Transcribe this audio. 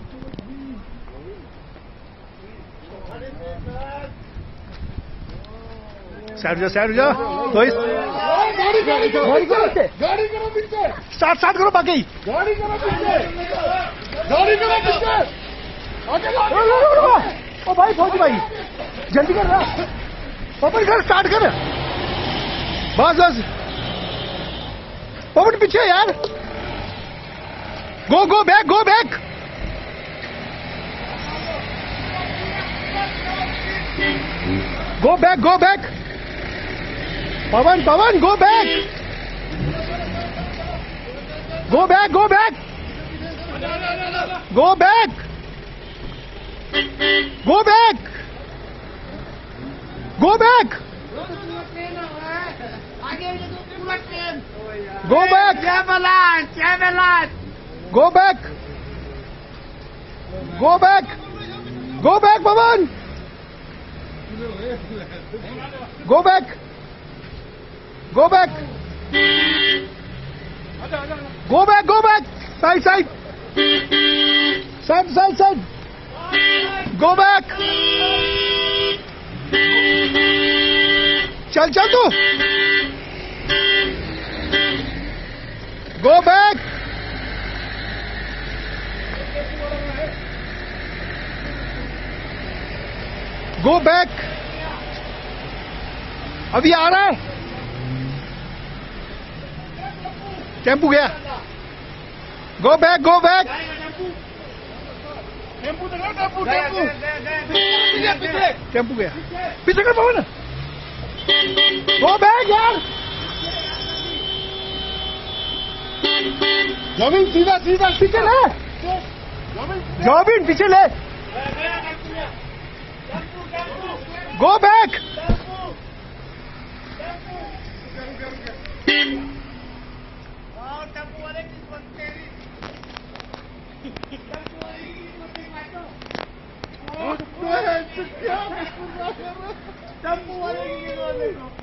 side जा तो इस गाड़ी स्टार्ट करो बाकी गाड़ी करो पीछे ओ भाई फौजी भाई जल्दी कर रहा पवन कर स्टार्ट कर बस पवन पीछे यार go back go back Pawan go back go back go back go back go back go back Pawan go back side go back चल तू go back अभी आ रहा है टेम्पू गया go back टेम्पू गया पीछे कर पवन go back यार जमीन सीधा पीछे ले जमीन पीछे ले go back टेम्पू वाले की